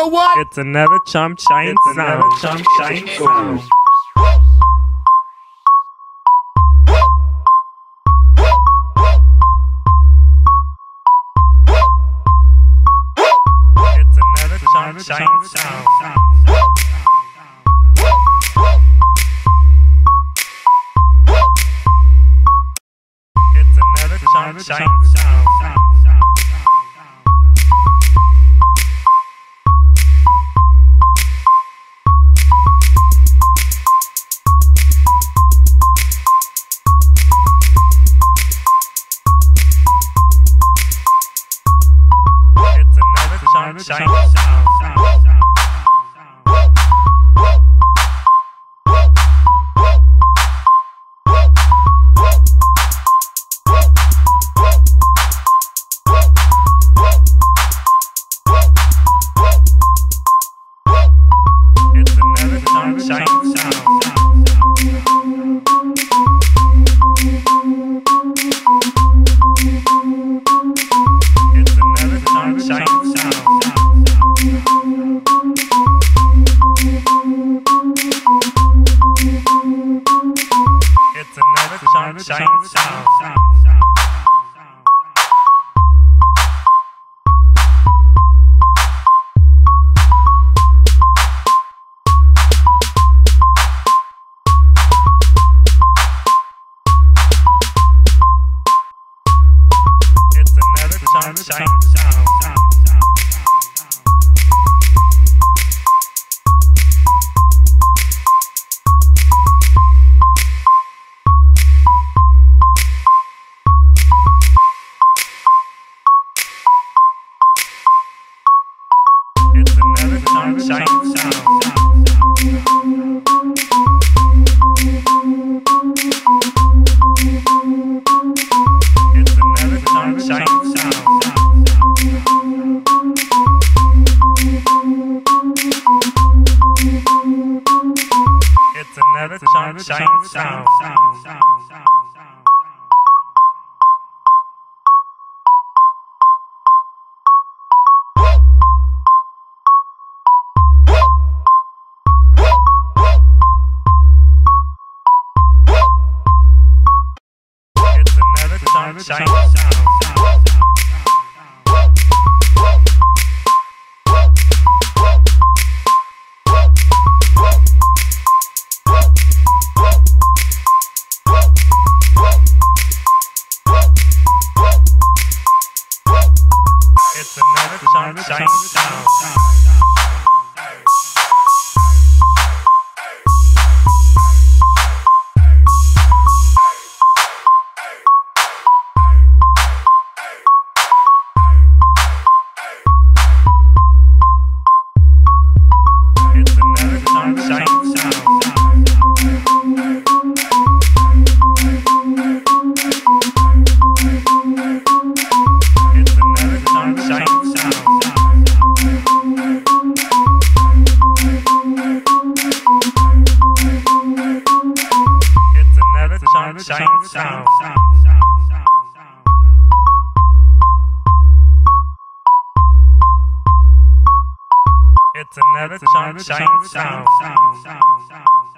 know what? It's another chump shine sound. Chump shine sound. It's another chump shine sound. It's another chump shine sound. Shine, shine, it's another shine, shine, sound. It's another shine, shine, sound. It's another shine, shine, sound. It's another shine, shine, sound. It's another shine, shine, sound. It's another shine, shine, sound. It's another shine, shine, sound. It's another shine, shine, sound. It's another shine, shine, sound. It's another shine, shine, sound. It's another shine, shine, sound. It's another shine, shine, sound. It's another shine, shine, sound.